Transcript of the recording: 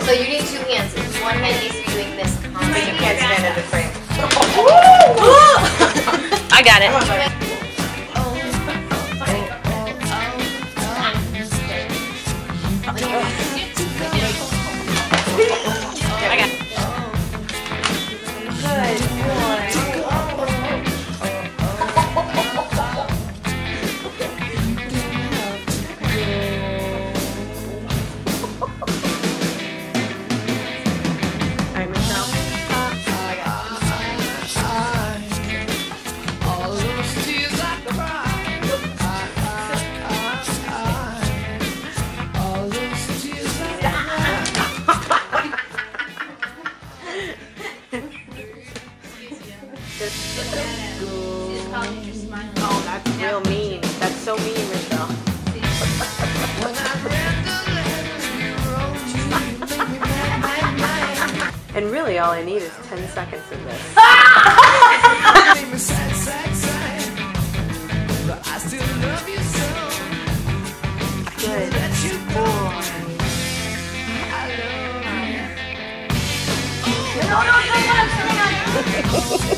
So you need two hands. One hand needs to be doing this. But you can't stand in the frame. I got it. I got it. Oh, that's real mean. That's so mean, Michelle. And really, all I need is 10 seconds of this. Good boy. No, hang on.